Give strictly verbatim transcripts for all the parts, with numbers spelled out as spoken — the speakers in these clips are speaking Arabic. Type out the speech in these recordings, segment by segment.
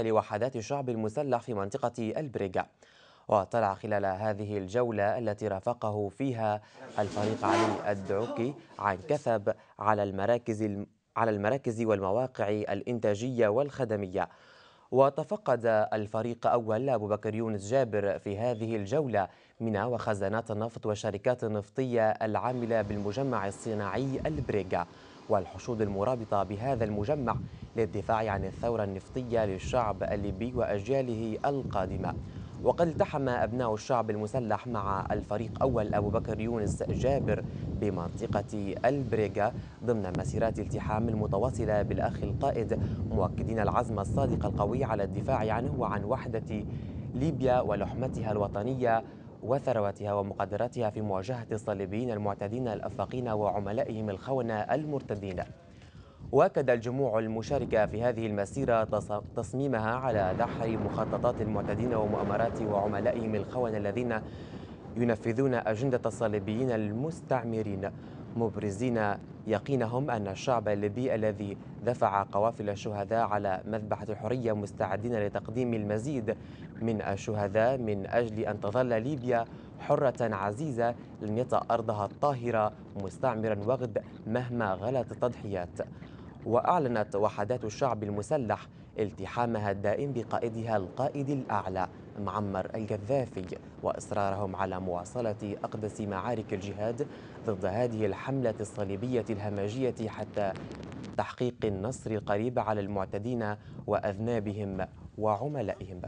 لوحدات الشعب المسلح في منطقة البريغا. وطلع خلال هذه الجولة التي رافقه فيها الفريق علي الدعوكي عن كثب على المراكز على المراكز والمواقع الإنتاجية والخدمية. وتفقد الفريق أول أبو بكر يونس جابر في هذه الجولة منى وخزانات النفط والشركات النفطية العاملة بالمجمع الصناعي البريغا والحشود المرابطة بهذا المجمع للدفاع عن الثورة النفطية للشعب الليبي وأجياله القادمة. وقد التحم أبناء الشعب المسلح مع الفريق أول أبو بكر يونس جابر بمنطقة البريغا ضمن مسيرات التحام المتواصلة بالأخ القائد، مؤكدين العزم الصادق القوي على الدفاع عنه وعن وحدة ليبيا ولحمتها الوطنية وثروتها ومقدراتها في مواجهة الصليبيين المعتدين الأفاقين وعملائهم الخونة المرتدين. وأكد الجموع المشاركة في هذه المسيرة تصميمها على دحر مخططات المعتدين ومؤامرات وعملائهم الخونة الذين ينفذون أجندة الصليبيين المستعمرين، مبرزين يقينهم أن الشعب الليبي الذي دفع قوافل الشهداء على مذبحة الحرية مستعدين لتقديم المزيد من الشهداء من أجل أن تظل ليبيا حرة عزيزة لن يطأ أرضها الطاهرة مستعمرا وغد مهما غلت التضحيات. وأعلنت وحدات الشعب المسلح التحامها الدائم بقائدها القائد الأعلى معمر القذافي وإصرارهم على مواصلة أقدس معارك الجهاد ضد هذه الحملة الصليبية الهمجية حتى تحقيق النصر القريب على المعتدين وأذنابهم وعملائهم.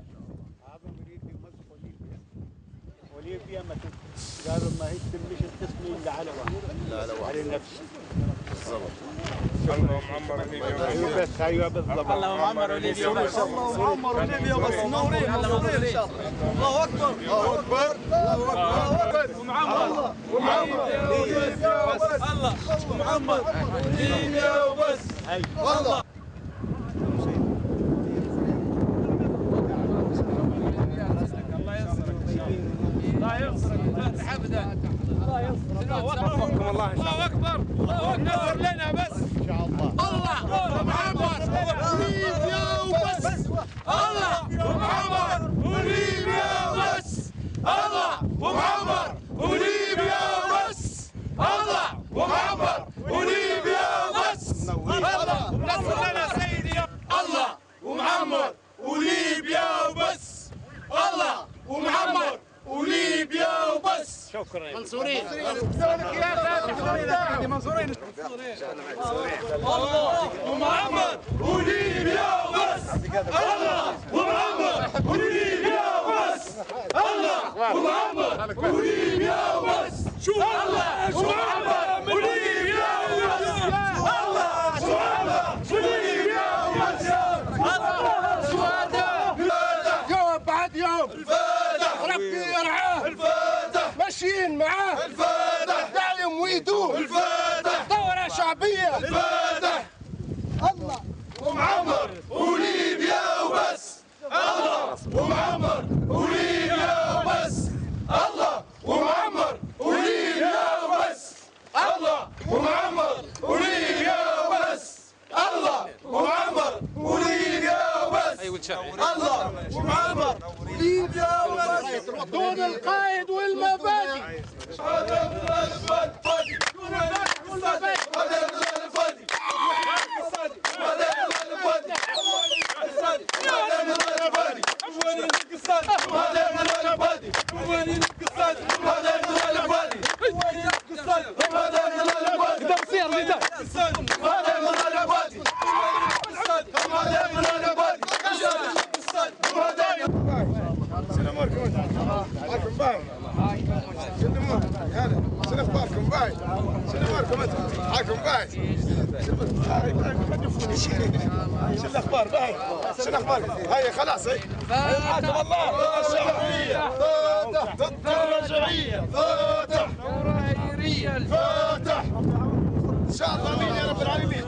وليبيا ما قالوا ما هي تمش القسم الا على واحد على النفس بالضبط. الله معمر ليبيا بس ايوه بالضبط. الله معمر ليبيا بس الله معمر ليبيا بس نورين نورين ان شاء الله. الله اكبر الله اكبر الله اكبر ومعمر ومعمر ليبيا وبس الله ومعمر ليبيا وبس والله. الله ينصرك فاتح ابدا. الله ينصرك. الله اكبر الله اكبر لنا بس ان شاء الله. الله ومعمر وليبيا وبس. الله ومعمر وليبيا وبس. الله ومعمر وليبيا وبس. الله ومعمر وليبيا وبس. الله نصر لنا سيدي. الله ومعمر وليبيا وبس. الله ومعمر وليبيا وبس. شكرا منصورين منصورين يا فاتح منصورين الله ومعمر وليبيا وبس. الله ومعمر وليبيا وبس. الله ومعمر وليبيا وبس. شوف الله ومعمر وليبيا وبس. الله ومعمر وليبيا وبس. الله شهداء يوم بعد يوم ربي يرعاه الفاتح ماشيين معاه الفاتح داعم ويدوم الفاتح ثورة شعبية الفاتح. الله ومعمر وليبيا وبس. الله ومعمر وليبيا وبس. الله ومعمر وليبيا وبس. الله ومعمر وليبيا وبس. الله ومعمر وليبيا وبس. الله ومعمر ليبيا وبس. دون القائد والمبادئ. السلام عليكم. معكم باي. شنو هلا؟ شنو اخباركم باي؟ شنو اخباركم انتم؟ معكم باي. شنو الاخبار باي؟ شنو اخباركم؟ هيا خلاص هي. فاتح الله الشعبية. فاتح ضد الرجعية. فاتح. فاتح. ان شاء الله امين يا رب العالمين.